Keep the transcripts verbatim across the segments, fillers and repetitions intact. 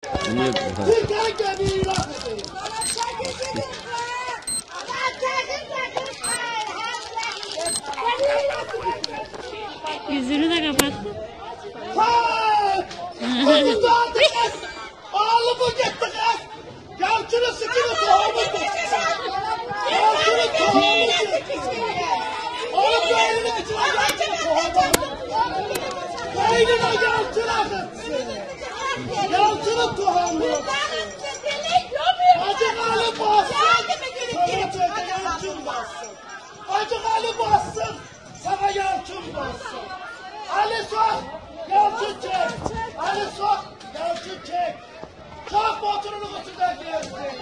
Niye? Türkan gemiyi ilan edeyim. Yüzünü de kapattı. Hayır! Onu dağıtı kız! Oğlumu gitti kız! Yalçın'ın sıkını tohumu gitti! Yalçın'ın tohumu gitti! Onun beyninin içine Yalçın'ın tohumu gitti! Beynine Yalçın'a gitti! Yalçın'ın tohumu gitti! Hacı Ali bassın! Sana söyle Yalçın bassın! Hacı Ali bassın! Sana Yalçın bassın! Ali sok! Yalçın çek! Ali sok! Yalçın çek! Çok motorunu kutudan gezdi!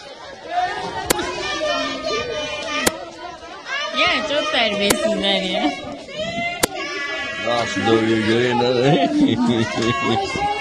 Ya çok terbiyesizler ya. Nasıl dövüyor göreyim lan.